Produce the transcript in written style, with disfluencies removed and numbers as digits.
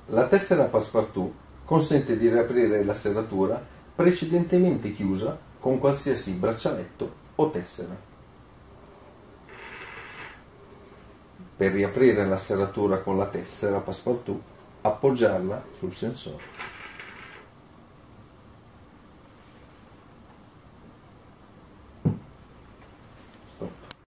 La tessera Passepartout consente di riaprire la serratura precedentemente chiusa con qualsiasi braccialetto o tessera. Per riaprire la serratura con la tessera Passepartout, appoggiarla sul sensore.